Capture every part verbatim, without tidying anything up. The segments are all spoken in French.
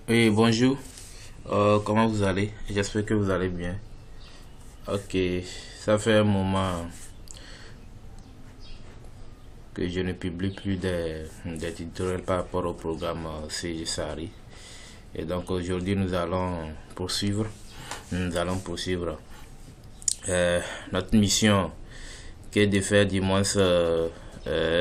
Oui, bonjour. Euh, comment vous allez? J'espère que vous allez bien. Ok, ça fait un moment que je ne publie plus des, des tutoriels par rapport au programme euh, C G Sari. Et donc aujourd'hui nous allons poursuivre. Nous allons poursuivre euh, notre mission qui est de faire du moins euh, euh,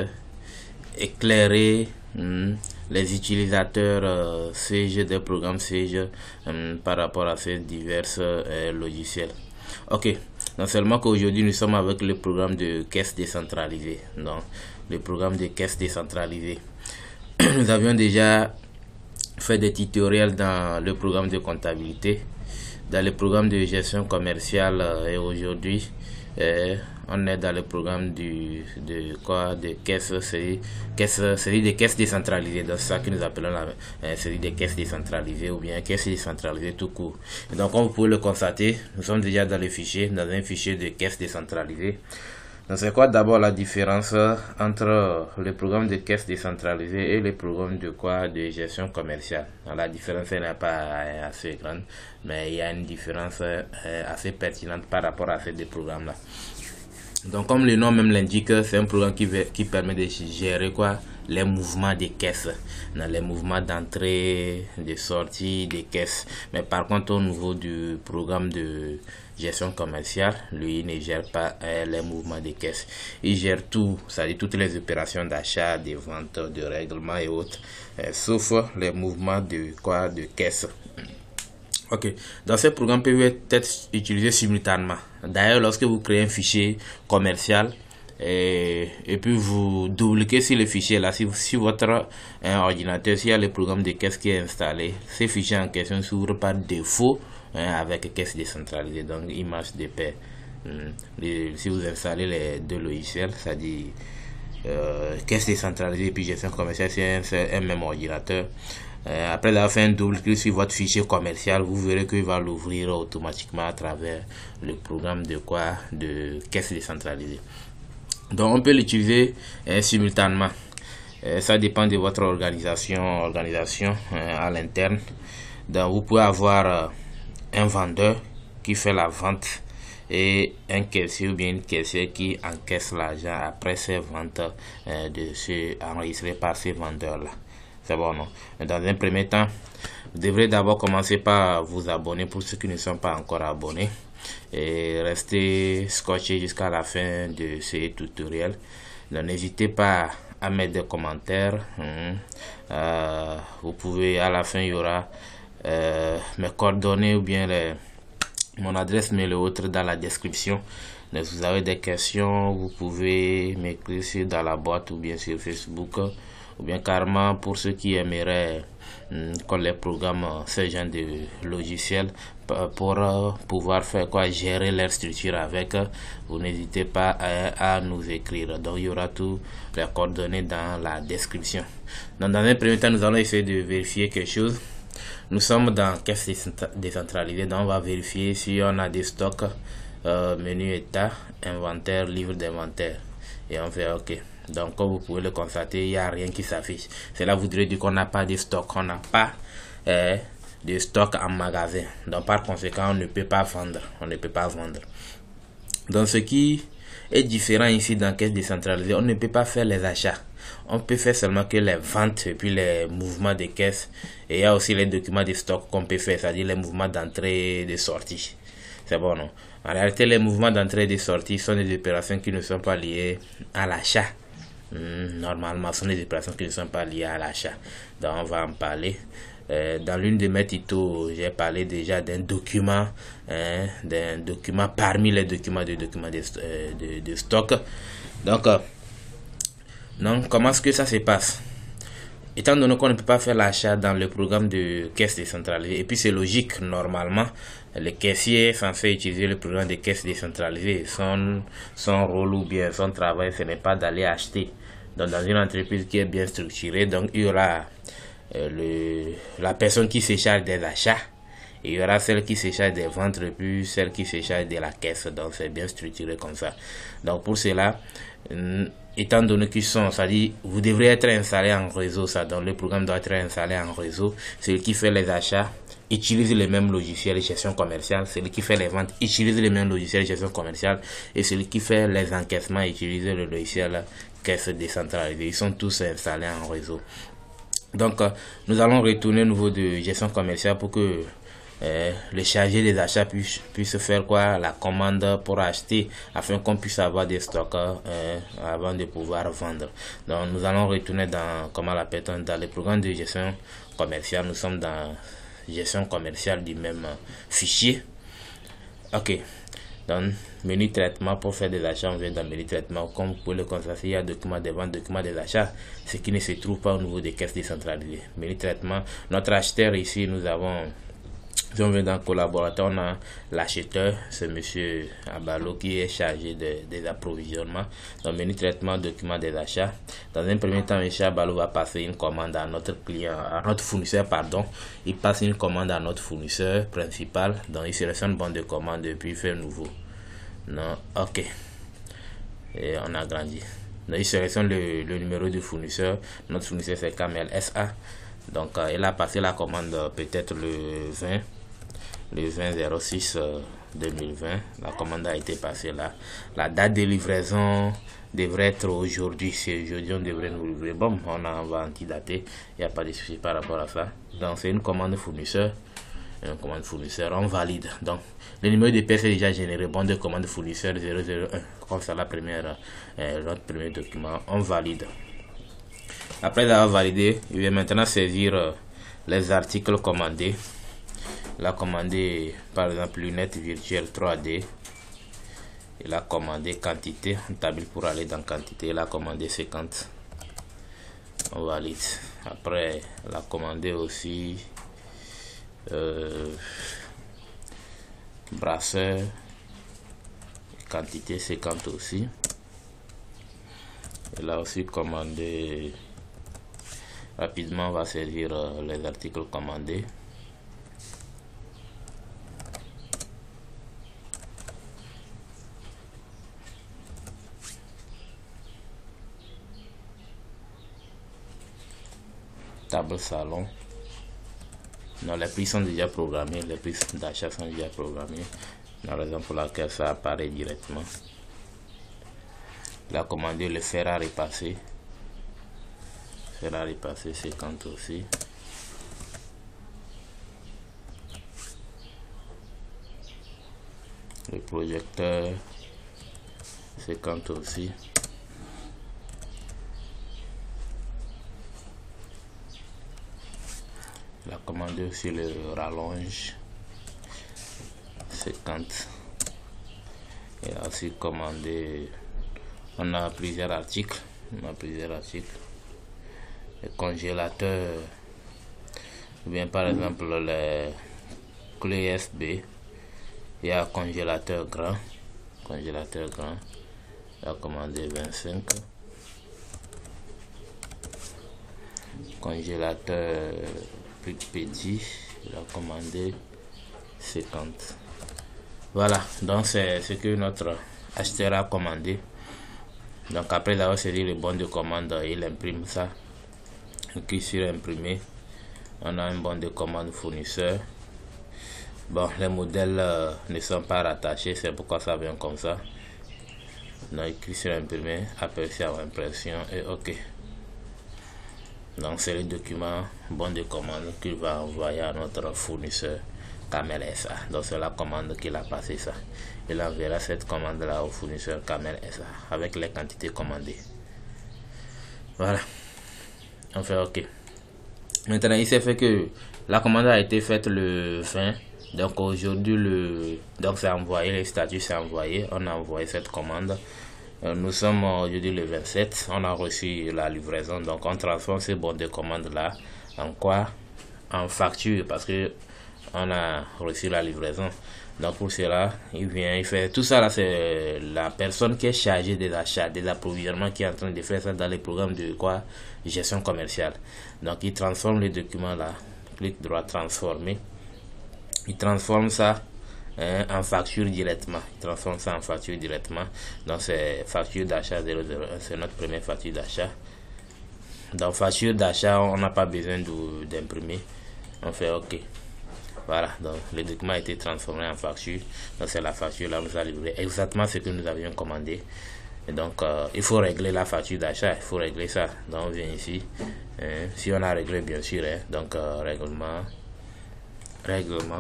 éclairer hmm, les utilisateurs euh, C G des programmes C G hmm, par rapport à ces divers euh, logiciels. Ok, non seulement qu'aujourd'hui nous sommes avec le programme de caisse décentralisée, donc le programme de caisse décentralisée. Nous avions déjà fait des tutoriels dans le programme de comptabilité, dans le programme de gestion commerciale euh, et aujourd'hui euh, on est dans le programme du de quoi de caisse série caisse série de caisses décentralisées. Donc c'est ça que nous appelons la euh, série de caisses décentralisées ou bien caisse décentralisée tout court. Et donc comme vous pouvez le constater, nous sommes déjà dans le fichier, dans un fichier de caisse décentralisée. Donc c'est quoi d'abord la différence entre le programme de caisse décentralisée et le programme de quoi de gestion commerciale? Alors, la différence n'est pas assez grande, mais il y a une différence assez pertinente par rapport à ces deux programmes là. Donc comme le nom même l'indique, c'est un programme qui, qui permet de gérer quoi les mouvements des caisses, dans les mouvements d'entrée, de sortie des caisses. Mais par contre au niveau du programme de gestion commerciale, lui il ne gère pas euh, les mouvements des caisses. Il gère tout, c'est-à-dire toutes les opérations d'achat, de vente, de règlement et autres, euh, sauf les mouvements de quoi de caisse. Ok, donc ces programmes peuvent être utilisés simultanément. D'ailleurs, lorsque vous créez un fichier commercial et, et puis vous double-cliquez sur le fichier là, si, si votre un ordinateur, s'il y a le programme de caisse qui est installé, ces fichiers en question s'ouvrent par défaut hein, avec caisse décentralisée, donc il marche de pair. Hum, les, si vous installez les deux logiciels, c'est-à-dire euh, caisse décentralisée et puis gestion commerciale, c'est un, un même ordinateur. Euh, après avoir fait un double clic sur votre fichier commercial, vous verrez qu'il va l'ouvrir automatiquement à travers le programme de quoi de caisse décentralisée. Donc on peut l'utiliser euh, simultanément. Euh, ça dépend de votre organisation, organisation euh, à l'interne. Donc vous pouvez avoir euh, un vendeur qui fait la vente et un caissier ou bien une caissière qui encaisse l'argent après ces ventes euh, de ceux enregistrés par ces vendeurs là. C'est bon, non? Dans un premier temps, vous devrez d'abord commencer par vous abonner pour ceux qui ne sont pas encore abonnés et rester scotché jusqu'à la fin de ces tutoriels. N'hésitez pas à mettre des commentaires. Hum. Euh, vous pouvez, à la fin, il y aura euh, mes coordonnées ou bien les, mon adresse mail et autres dans la description. Donc, si vous avez des questions, vous pouvez m'écrire dans la boîte ou bien sur Facebook. Ou bien carrément pour ceux qui aimeraient hum, qu'on les programme ce genre de logiciel pour euh, pouvoir faire quoi gérer leur structure avec, vous n'hésitez pas à, à nous écrire. Donc il y aura tous les coordonnées dans la description. Donc, dans un premier temps, nous allons essayer de vérifier quelque chose. Nous sommes dans caisse décentralisée, donc on va vérifier si on a des stocks, euh, menu état, inventaire, livre d'inventaire et on fait OK. Donc comme vous pouvez le constater, il n'y a rien qui s'affiche. Cela voudrait dire qu'on n'a pas de stock, on n'a pas euh, de stock en magasin. Donc par conséquent, on ne peut pas vendre. On ne peut pas vendre. Donc ce qui est différent ici dans caisse décentralisée, on ne peut pas faire les achats. On peut faire seulement que les ventes et puis les mouvements de caisse. Et il y a aussi les documents de stock qu'on peut faire, c'est-à-dire les mouvements d'entrée et de sortie. C'est bon, non? En réalité, les mouvements d'entrée et de sortie sont des opérations qui ne sont pas liées à l'achat. Mmh, normalement, ce sont des opérations qui ne sont pas liées à l'achat. Donc, on va en parler. Euh, dans l'une de mes tutos, j'ai parlé déjà d'un document, hein, d'un document parmi les documents de documents de, euh, de, de stock. Donc, euh, donc, comment est-ce que ça se passe? Étant donné qu'on ne peut pas faire l'achat dans le programme de caisse décentralisée, et puis c'est logique, normalement, le caissier est censé utiliser le programme de caisse décentralisée. Son, son rôle ou bien son travail, ce n'est pas d'aller acheter. Donc, dans une entreprise qui est bien structurée, donc il y aura euh, le, la personne qui se charge des achats, et il y aura celle qui se charge des ventes, et puis celle qui se charge de la caisse. Donc, c'est bien structuré comme ça. Donc, pour cela, étant donné qu'ils sont, c'est-à-dire, vous devrez être installé en réseau, ça, donc le programme doit être installé en réseau. Celui qui fait les achats utilise les mêmes logiciels de gestion commerciale, celui qui fait les ventes utilise les mêmes logiciels de gestion commerciale, et celui qui fait les encaissements utilise le logiciel caisse décentralisée. Ils sont tous installés en réseau. Donc, euh, nous allons retourner au niveau de gestion commerciale pour que Euh, le chargé des achats puisse, puisse faire quoi, la commande pour acheter, afin qu'on puisse avoir des stocks euh, avant de pouvoir vendre. Donc nous allons retourner dans, comment l'appelle-t-on, dans le programme de gestion commerciale. Nous sommes dans gestion commerciale du même euh, fichier. Ok, dans menu traitement, pour faire des achats, on vient dans menu traitement. Comme vous pouvez le constater, il y a document des ventes, document des achats, ce qui ne se trouve pas au niveau des caisses décentralisées. Menu traitement, notre acheteur ici, nous avons, si on vient dans collaborateur, on a l'acheteur, c'est monsieur Abalo qui est chargé de, des approvisionnements. Dans le menu traitement, document des achats. Dans un premier temps, monsieur Abalo va passer une commande à notre client, à notre fournisseur, pardon. Il passe une commande à notre fournisseur principal. Donc il sélectionne bon de commande et puis il fait nouveau. Non, ok. Et on a grandi. Donc il sélectionne le, le numéro du fournisseur. Notre fournisseur c'est Camel S A. Donc euh, il a passé la commande euh, peut-être le vingt. Le vingt zéro six deux mille vingt, la commande a été passée là. La date de livraison devrait être aujourd'hui. Si aujourd'hui on devrait nous livrer, bon, on a, on va antidater, il n'y a pas de souci par rapport à ça. Donc c'est une commande fournisseur, une commande fournisseur, on valide. Donc le numéro de pièce est déjà généré, bon de commande fournisseur zéro zéro un, comme ça la première, euh, notre premier document, on valide. Après avoir validé, il va maintenant saisir euh, les articles commandés. Il a commandé par exemple lunettes virtuelles trois D. Il a commandé quantité, une table pour aller dans quantité. Il a commandé cinquante. On valide. Après, il a commandé aussi euh, brasseur, quantité cinquante aussi. Il a aussi commandé, rapidement on va saisir euh, les articles commandés. Table salon. Non, les prix sont déjà programmés, les prix d'achat sont déjà programmés. La raison pour laquelle ça apparaît directement. Il a commandé le fer à repasser. Fer à repasser cinquante aussi. Le projecteur cinquante aussi. Il a commandé aussi le rallonge cinquante. Il a aussi commandé, on a plusieurs articles, on a plusieurs articles. Le congélateur, ou bien par exemple les clés U S B. Il y a un congélateur grand, congélateur grand. Il a commandé vingt-cinq. Congélateur plus petit, il a commandé cinquante. Voilà, donc c'est ce que notre acheteur a commandé. Donc après avoir saisi le bon de commande, il imprime ça. Il clique sur imprimer. On a un bon de commande fournisseur. Bon, les modèles euh, ne sont pas rattachés, c'est pourquoi ça vient comme ça. Donc il clique sur imprimer, aperçu à impression et ok. Donc c'est le document bon de commande qu'il va envoyer à notre fournisseur Camel S A. Donc c'est la commande qu'il a passé ça. Il enverra cette commande là au fournisseur Camel S A avec les quantités commandées. Voilà. On fait ok. Maintenant il s'est fait que la commande a été faite le vingt. Donc aujourd'hui le donc c'est envoyé, le statut c'est envoyé. On a envoyé cette commande. Nous sommes aujourd'hui le vingt-sept, on a reçu la livraison, donc on transforme ces bons de commande là en quoi? En facture, parce que on a reçu la livraison. Donc pour cela, il vient, il fait tout ça là, c'est la personne qui est chargée des achats, des approvisionnements qui est en train de faire ça dans les programmes de quoi? Gestion commerciale. Donc il transforme les documents là, clic droit transformer, il transforme ça hein, en facture directement. Il transforme ça en facture directement. Donc c'est facture d'achat zéro zéro un, c'est notre première facture d'achat. Dans facture d'achat, on n'a pas besoin d'imprimer. On fait OK. Voilà, donc le document a été transformé en facture. Donc c'est la facture là, nous a livré exactement ce que nous avions commandé. Et donc euh, il faut régler la facture d'achat, il faut régler ça. Donc on vient ici, hein, si on a réglé bien sûr, hein, donc euh, règlement, règlement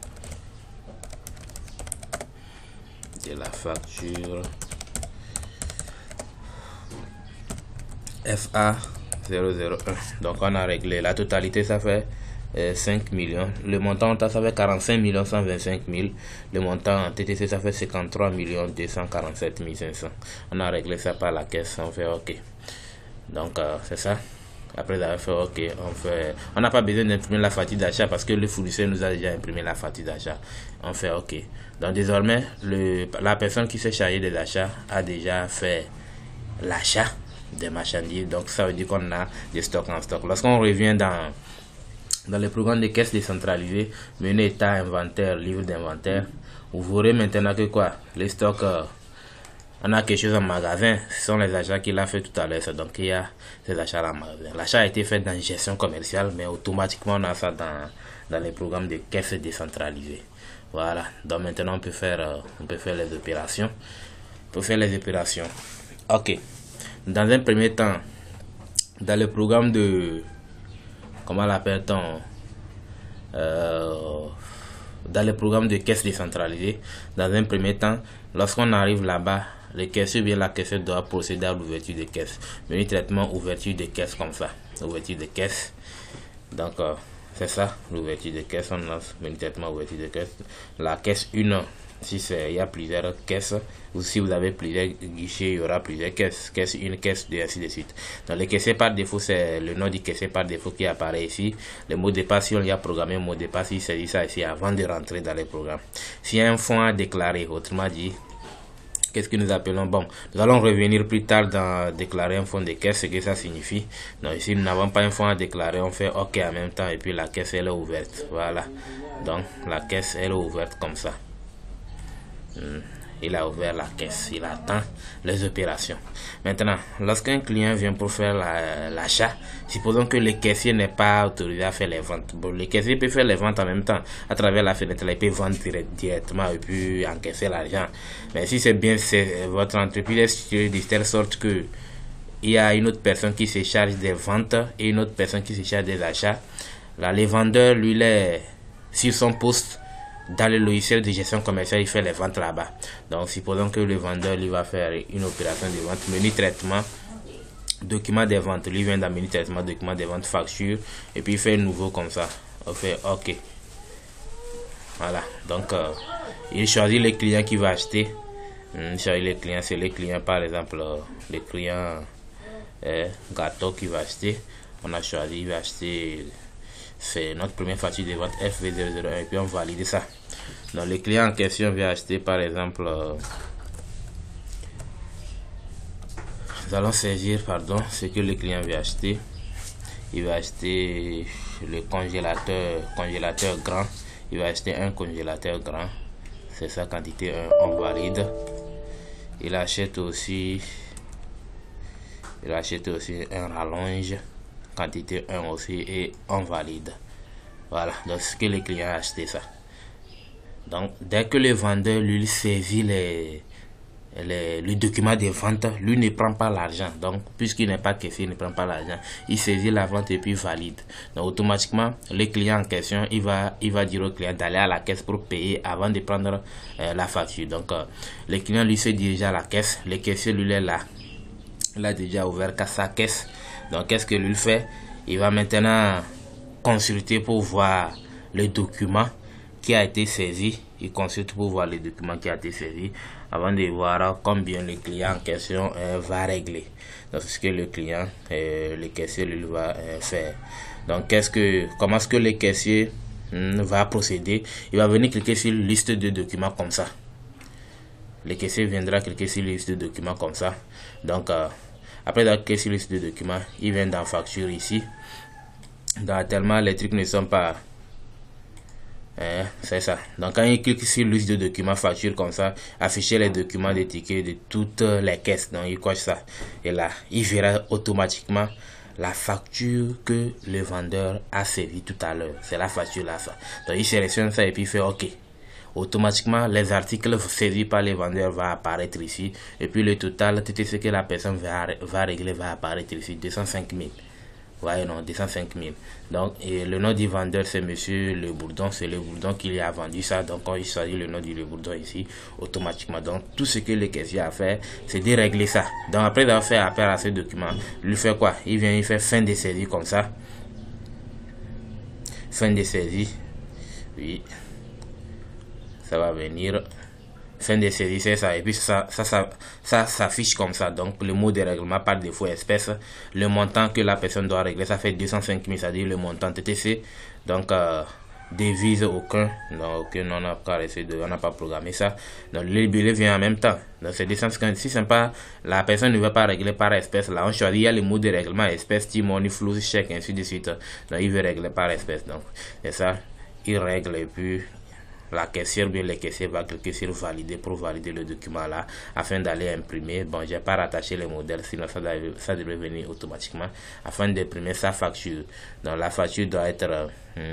de la facture F A zéro zéro un. Donc on a réglé la totalité, ça fait euh, cinq millions. Le montant ça fait quarante-cinq millions cent vingt-cinq mille. Le montant en T T C ça fait cinquante-trois millions deux cent quarante-sept mille cinq cents. On a réglé ça par la caisse, on fait OK. Donc euh, c'est ça. Après avoir fait OK, on fait, on n'a pas besoin d'imprimer la facture d'achat parce que le fournisseur nous a déjà imprimé la facture d'achat. On fait OK. Donc désormais, le, la personne qui s'est chargée des achats a déjà fait l'achat des marchandises. Donc ça veut dire qu'on a des stocks en stock. Lorsqu'on revient dans dans le programme de caisse décentralisée, menu état, inventaire, livre d'inventaire, vous verrez maintenant que quoi, les stocks, euh, on a quelque chose en magasin. Ce sont les achats qu'il a fait tout à l'heure. Donc il y a ces achats en magasin. L'achat a été fait dans gestion commerciale, mais automatiquement on a ça dans dans les programmes de caisse décentralisée. Voilà. Donc maintenant on peut faire euh, on peut faire les opérations. On peut faire les opérations. OK. Dans un premier temps, dans le programme de comment l'appelle-t-on euh, dans le programme de caisse décentralisée, dans un premier temps, lorsqu'on arrive là-bas, le caissier bien la caissière doit procéder à l'ouverture de caisse. Menu traitement, ouverture de caisse comme ça. Ouverture de caisse. Donc euh, c'est ça, l'ouverture de caisse. On lance menu traitement, ouverture de caisse. La caisse un, si c'est il y a plusieurs caisses, ou si vous avez plusieurs guichets, il y aura plusieurs caisses. Caisse un, caisse deux, ainsi de suite. Dans le caissier par défaut, c'est le nom du caissier par défaut qui apparaît ici. Le mot de passe, si on y a programmé un mot de passe, il s'agit ça ici avant de rentrer dans les programmes. S'il y a un fonds à déclarer, autrement dit, qu'est-ce que nous appelons? Bon, nous allons revenir plus tard dans déclarer un fonds de caisse, ce que ça signifie. Donc ici, nous n'avons pas un fonds à déclarer, on fait OK en même temps et puis la caisse elle est ouverte. Voilà. Donc la caisse elle est ouverte comme ça. Hmm. Il a ouvert la caisse, il attend les opérations. Maintenant, lorsqu'un client vient pour faire l'achat, la, supposons que le caissier n'est pas autorisé à faire les ventes. Bon, le caissier peut faire les ventes en même temps à travers la fenêtre, il peut vendre direct, directement et puis encaisser l'argent. Mais si c'est bien, c'est votre entreprise est située de telle sorte que il y a une autre personne qui se charge des ventes et une autre personne qui se charge des achats. Là, le vendeur, lui, il est sur son poste. Dans le logiciel de gestion commerciale, il fait les ventes là-bas. Donc, supposons que le vendeur lui va faire une opération de vente, menu traitement, document des ventes. Lui vient dans menu traitement, document des ventes, facture, et puis il fait un nouveau comme ça. On fait OK. Voilà. Donc, euh, il choisit le client qui va acheter. Il choisit les clients, c'est les clients, par exemple, euh, le client euh, gâteau qui va acheter. On a choisi, il va acheter. C'est notre première facture de vente F V zéro zéro un et puis on valide ça. Donc le client en question vient acheter par exemple, euh, nous allons saisir pardon ce que le client veut acheter. Il va acheter le congélateur congélateur grand. Il va acheter un congélateur grand. C'est sa quantité un, on valide. Il achète aussi il achète aussi un rallonge. Quantité un aussi et on valide. Voilà, donc ce que le client a acheté ça. Donc dès que le vendeur lui saisit les, les, le document de vente, lui ne prend pas l'argent. Donc puisqu'il n'est pas caissier, il ne prend pas l'argent. Il saisit la vente et puis valide. Donc automatiquement, le client en question, il va, il va dire au client d'aller à la caisse pour payer avant de prendre euh, la facture. Donc euh, le client lui se dirige à la caisse. Le caissier lui est là. Il a déjà ouvert sa caisse. Donc qu'est-ce que lui fait? Il va maintenant consulter pour voir le document qui a été saisi. Il consulte pour voir le document qui a été saisi avant de voir combien le client en question euh, va régler. Donc c'est ce que le client, euh, le caissier lui va euh, faire. Donc qu'est-ce que, comment est-ce que le caissier hmm, va procéder? Il va venir cliquer sur liste de documents comme ça. Le caissier viendra cliquer sur liste de documents comme ça. Donc euh, après avoir cliqué sur liste de documents, il vient dans facture ici. Dans tellement les trucs ne sont pas Hein, c'est ça. Donc quand il clique sur liste de documents facture comme ça, afficher les documents des tickets de toutes les caisses. Donc il coche ça. Et là, il verra automatiquement la facture que le vendeur a servi tout à l'heure. C'est la facture là, ça. Donc il sélectionne ça et puis il fait OK. Automatiquement, les articles saisis par les vendeurs vont apparaître ici. Et puis le total, tout ce que la personne va, va régler va apparaître ici, deux cent cinq mille. Voyez, non, deux cent cinq mille. Donc, et le nom du vendeur, c'est Monsieur Le Bourdon. C'est Le Bourdon qui lui a vendu ça. Donc, quand il choisit le nom du Le Bourdon ici, automatiquement. Donc, tout ce que le caissier a fait, c'est de régler ça. Donc, après d'avoir fait appel à ce document, il fait quoi? Il vient, il fait fin de saisie comme ça. Fin de saisie. Oui. Ça va venir. Fin de saisie, c'est ça. Et puis ça, ça, ça, ça s'affiche comme ça. Donc le mot de règlement par défaut espèce, le montant que la personne doit régler, ça fait deux cent cinq mille, c'est-à-dire le montant T T C. Donc euh, devise aucun, non, aucun, on n'a pas de, on n'a pas programmé ça. Donc le libellé vient en même temps. Donc c'est deux cent cinquante. Si c'est pas, la personne ne veut pas régler par espèce, là on choisit, il y a le mot de règlement espèce, T-money, flou, chèque, ainsi de suite. Donc il veut régler par espèce. Donc c'est ça, il règle et puis la caissière, bien les caissiers va cliquer sur valider pour valider le document là afin d'aller imprimer. Bon, j'ai pas rattaché les modèles, sinon ça devrait, ça devrait venir automatiquement afin d'imprimer sa facture. Donc la facture doit être euh,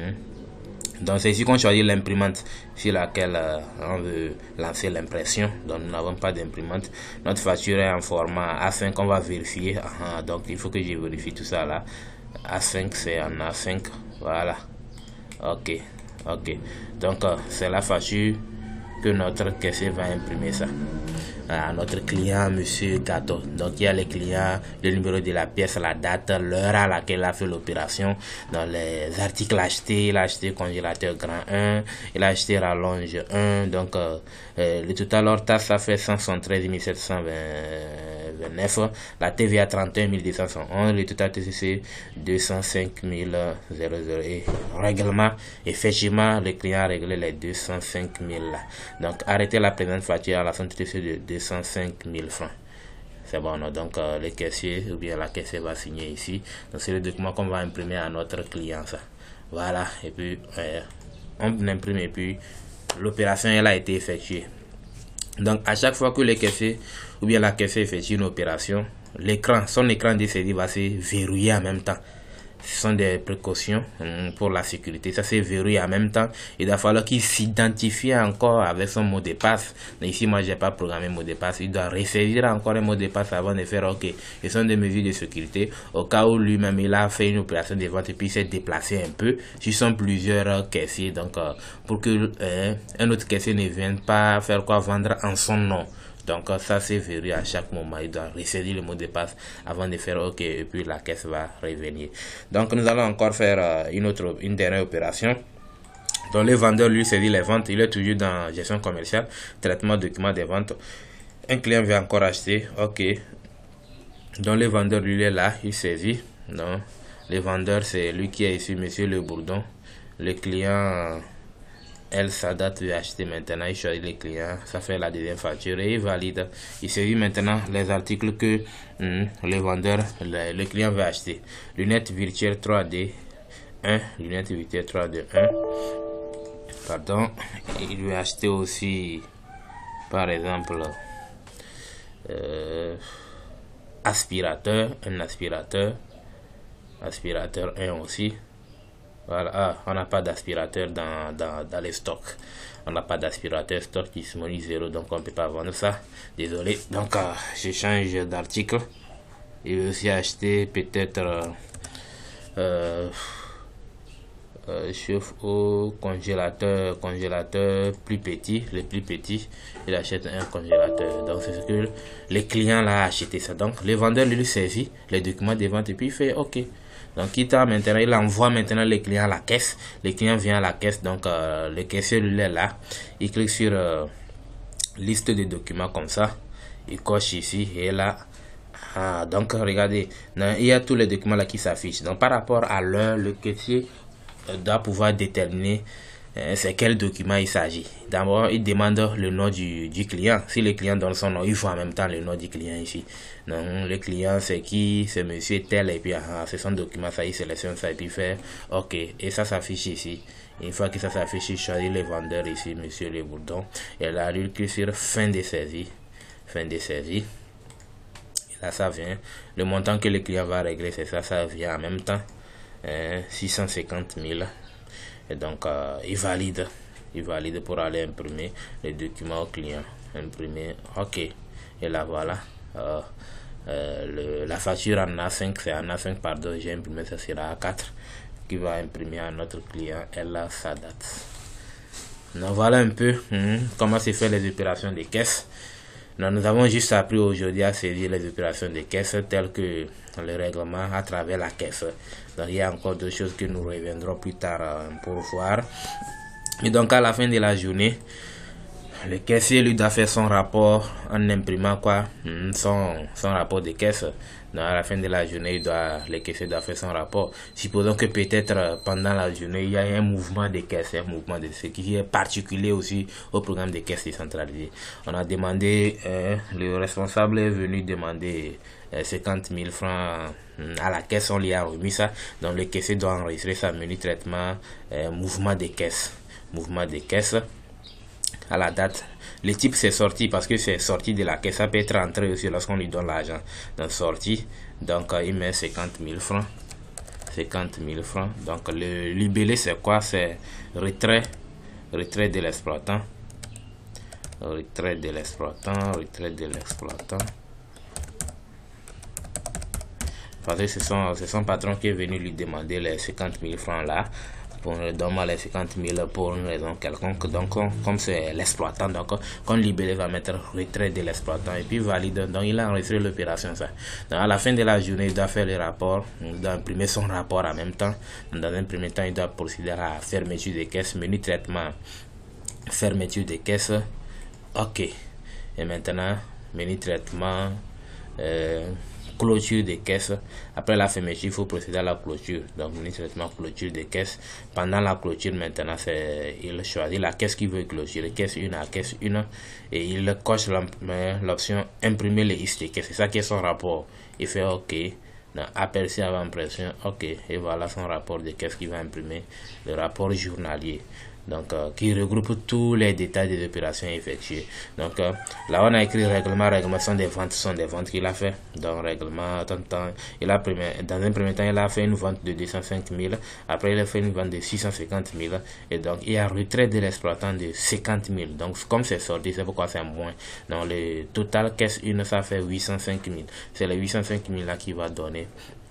hmm. donc c'est ici qu'on choisit l'imprimante sur laquelle euh, on veut lancer l'impression. Donc nous n'avons pas d'imprimante. Notre facture est en format A cinq, on va vérifier. Ah, donc il faut que je vérifie tout ça là. A cinq, c'est en A cinq, voilà. Ok. Ok, donc euh, c'est la facture que notre caissier va imprimer ça à notre client, Monsieur Gâteau. Donc il y a les clients, le numéro de la pièce, la date, l'heure à laquelle il a fait l'opération. Dans les articles achetés, il a acheté congélateur grand un, il a acheté rallonge un. Donc euh, euh, le total hors taxe, ça fait cent soixante-treize mille sept cent vingt-neuf. La T V A trente et un mille deux cent onze. Le total T C C deux cent cinq mille. Et règlement, effectivement, le client a réglé les deux cent cinq mille là. Donc arrêtez la présente facture à la fin T C C de deux cent cinq mille francs. C'est bon, non? Donc euh, le caissier ou bien la caissière va signer ici. Donc c'est le document qu'on va imprimer à notre client, ça. Voilà, et puis euh, on imprime et puis l'opération elle a été effectuée. Donc à chaque fois que le caissier ou bien la caissière effectue une opération, l'écran, son écran de saisie va se verrouiller en même temps. Ce sont des précautions pour la sécurité. Ça se verrouille en même temps. Il va falloir qu'il s'identifie encore avec son mot de passe. Mais ici, moi, j'ai pas programmé mot de passe. Il doit ressaisir encore un mot de passe avant de faire OK. Ce sont des mesures de sécurité. Au cas où lui-même, il a fait une opération de vente et puis il s'est déplacé un peu. Ce sont plusieurs caissiers. Donc, euh, pour que euh, un autre caissier ne vienne pas faire quoi vendre en son nom. Donc ça c'est verrouillé à chaque moment. Il doit ressaisir le mot de passe avant de faire OK et puis la caisse va revenir. Donc nous allons encore faire euh, une autre, une dernière opération. Donc le vendeur lui saisit les ventes. Il est toujours dans gestion commerciale, traitement document des ventes. Un client vient encore acheter. OK. Donc le vendeur lui est là, il saisit. Non. Le vendeur c'est lui qui est ici, Monsieur Le Bourdon. Le client elle, sa date veut acheter maintenant, il choisit les clients, ça fait la deuxième facture et il valide. Il saisit maintenant les articles que hum, le vendeur, le, le client veut acheter. Lunettes virtuelles trois D un, lunettes virtuelles trois D un. Pardon, il veut acheter aussi, par exemple, euh, aspirateur, un aspirateur, aspirateur un aussi. Voilà, ah, on n'a pas d'aspirateur dans, dans, dans les stocks. On n'a pas d'aspirateur stock qui se monnaie zéro, donc on ne peut pas vendre ça. Désolé. Donc, euh, je change d'article. Il veut aussi acheter peut-être euh, euh, euh, chauffe-eau, congélateur, congélateur plus petit, le plus petit. Il achète un congélateur. Donc, c'est ce que le client l'a acheté ça. Donc, le vendeur lui saisit les documents de vente et puis il fait OK. Donc il t'a maintenant, il envoie maintenant les clients à la caisse. Le client vient à la caisse, donc euh, le caissier lui est là. Il clique sur euh, liste de documents comme ça. Il coche ici et là. Ah, donc regardez, non, il y a tous les documents là qui s'affichent. Donc par rapport à l'heure, le caissier euh, doit pouvoir déterminer euh, c'est quel document il s'agit. D'abord, il demande le nom du, du client. Si le client donne son nom, il faut en même temps le nom du client ici. Donc, le client, c'est qui? C'est monsieur tel, et puis ah, c'est son document, ça, il sélectionne ça, et puis il fait OK. Et ça s'affiche ici. Une fois que ça s'affiche, il choisit le vendeur ici, monsieur Le Bourdon. Et là, il clique sur fin de saisie. Fin de saisie. Et là, ça vient. Le montant que le client va régler, c'est ça, ça vient en même temps. Hein, six cent cinquante mille. Et donc, euh, il valide. Il valide pour aller imprimer les documents au client. Imprimer, OK. Et là, voilà. Euh, euh, le, la facture en A cinq, c'est en A cinq, pardon, j'ai imprimé, ça sera A quatre, qui va imprimer à notre client. Elle a sa date. Donc, voilà un peu hmm, comment se fait les opérations de caisse. Donc, nous avons juste appris aujourd'hui à saisir les opérations de caisse telles que le règlement à travers la caisse. Donc, il y a encore deux choses que nous reviendrons plus tard euh, pour voir. Et donc, à la fin de la journée, le caissier lui doit faire son rapport en imprimant quoi, son, son rapport de caisse. Donc, à la fin de la journée, il doit, le caissier doit faire son rapport. Supposons que peut-être pendant la journée, il y a un mouvement de caisse, un mouvement de ce qui est particulier aussi au programme de caisse décentralisé. On a demandé, euh, le responsable est venu demander euh, cinquante mille francs à la caisse, on lui a remis ça. Donc, le caissier doit enregistrer sa menu traitement euh, mouvement de caisse. Mouvement de caisse. À la date, le type c'est sorti parce que c'est sorti de la caisse. Ça peut être entré aussi lorsqu'on lui donne l'argent. Donc sorti, donc euh, il met cinquante mille francs. cinquante mille francs. Donc le libellé c'est quoi? C'est retrait, retrait de l'exploitant. Retrait de l'exploitant, retrait de l'exploitant. Parce que c'est son, son patron qui est venu lui demander les cinquante mille francs là. Pour donner les cinquante mille pour une raison quelconque. Donc, comme c'est l'exploitant, donc, quand libéré va mettre retrait de l'exploitant et puis valide. Donc, il a enregistré l'opération. Ça. Donc, à la fin de la journée, il doit faire le rapport. Il doit imprimer son rapport en même temps. Dans un premier temps, il doit procéder à la fermeture des caisses, menu traitement, fermeture des caisses. OK. Et maintenant, menu traitement, euh, clôture des caisses. Après la fermeture, il faut procéder à la clôture. Donc, menu traitement, clôture des caisses. Pendant la clôture, maintenant, c'est il choisit la caisse qu'il veut clôturer, caisse une à caisse une, et il coche l'option imprimer les listes des caisses. C'est ça qui est son rapport. Il fait OK. Donc, aperçu avant impression, OK. Et voilà son rapport de caisse qu'il va imprimer, le rapport journalier. Donc, euh, qui regroupe tous les détails des opérations effectuées. Donc, euh, là, on a écrit règlement, règlement sont des ventes, sont des ventes qu'il a fait. Donc, règlement, tant, tant, il a premier, dans un premier temps, il a fait une vente de deux cent cinq mille. Après, il a fait une vente de six cent cinquante mille. Et donc, il y a retrait de l'exploitant de cinquante mille. Donc, comme c'est sorti, c'est pourquoi c'est moins. Donc, le total caisse une, ça fait huit cent cinq mille. C'est les huit cent cinq mille là qui va donner,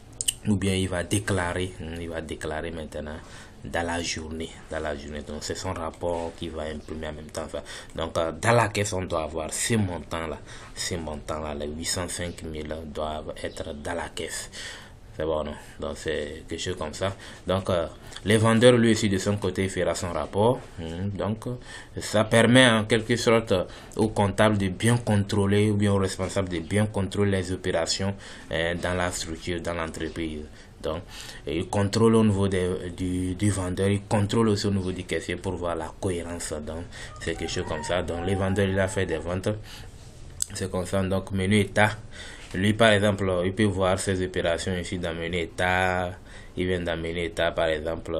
ou bien il va déclarer, il va déclarer maintenant dans la journée, dans la journée. Donc c'est son rapport qui va imprimer en même temps ça. Donc euh, dans la caisse on doit avoir ces montants là, ces montants là, les huit cent cinq mille doivent être dans la caisse. C'est bon, non? Donc c'est quelque chose comme ça. Donc euh, les vendeurs lui aussi de son côté il fera son rapport. Hum, donc ça permet en quelque sorte euh, au comptable de bien contrôler, ou bien au responsable de bien contrôler les opérations euh, dans la structure, dans l'entreprise. Donc, il contrôle au niveau de, du, du vendeur, il contrôle aussi au niveau du caissier pour voir la cohérence. Donc, c'est quelque chose comme ça. Donc, les vendeurs, il a fait des ventes. C'est comme ça. Donc, menu état. Lui, par exemple, il peut voir ses opérations ici dans menu état. Il vient dans menu état, par exemple,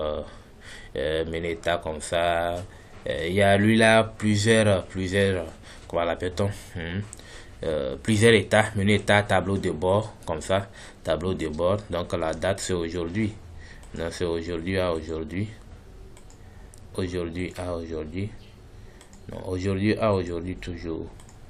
euh, menu état comme ça. Euh, il y a lui là plusieurs, plusieurs, comment l'appelle-t-on? Hmm. Euh, plusieurs états, menu état, tableau de bord, comme ça, tableau de bord. Donc la date c'est aujourd'hui. Non, c'est aujourd'hui à aujourd'hui. Aujourd'hui à aujourd'hui. Non, aujourd'hui à aujourd'hui toujours.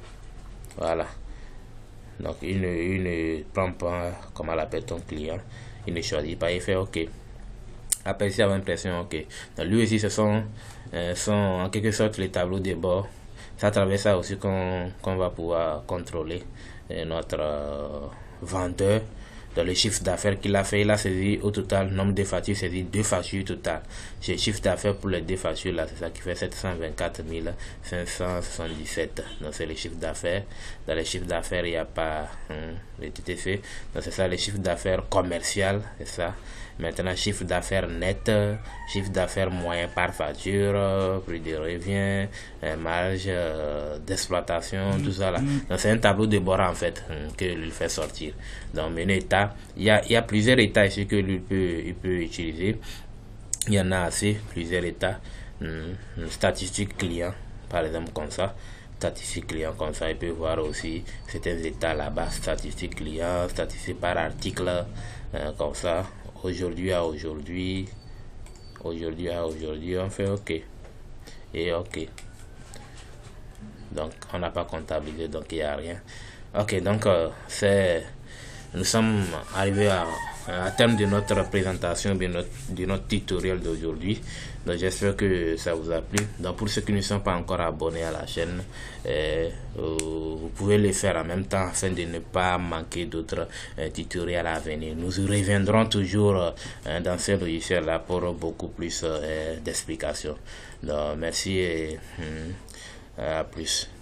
Voilà. Donc il ne, il ne prend pas, comment l'appelle ton client. Il ne choisit pas, il fait OK. Après ici, avant impression OK. Donc lui aussi, ce sont, euh, sont en quelque sorte les tableaux de bord. C'est à travers ça aussi qu'on qu'on va pouvoir contrôler euh, notre euh, vendeur dans le chiffre d'affaires qu'il a fait. Il a saisi au total, nombre de factures, saisi deux factures totales. C'est le chiffre d'affaires pour les deux factures là, c'est ça qui fait sept cent vingt-quatre mille cinq cent soixante-dix-sept. Donc c'est le chiffre d'affaires. Dans les chiffres d'affaires, il n'y a pas hein, le T T C. Donc c'est ça le chiffre d'affaires commercial, c'est ça. Maintenant, chiffre d'affaires net, euh, chiffre d'affaires moyen par facture, euh, prix de revient, euh, marge euh, d'exploitation, tout ça là. Donc c'est un tableau de bord en fait euh, que lui fait sortir. Donc menu état, il y a, il y a plusieurs états ici que lui peut, il peut utiliser. Il y en a assez, plusieurs états. Hum, statistiques clients, par exemple comme ça. Statistiques clients comme ça, il peut voir aussi certains états là-bas. Statistiques clients, statistiques par article, euh, comme ça. Aujourd'hui à aujourd'hui, aujourd'hui à aujourd'hui, on fait OK. Et OK. Donc, on n'a pas comptabilisé, donc il n'y a rien. OK, donc, euh, c'est... Nous sommes arrivés à, à terme de notre présentation, de notre, de notre tutoriel d'aujourd'hui. Donc j'espère que ça vous a plu. Donc pour ceux qui ne sont pas encore abonnés à la chaîne, euh, vous pouvez le faire en même temps afin de ne pas manquer d'autres euh, tutoriels à venir. Nous reviendrons toujours euh, dans ce logiciel-là pour beaucoup plus euh, d'explications. Donc merci et hum, à plus.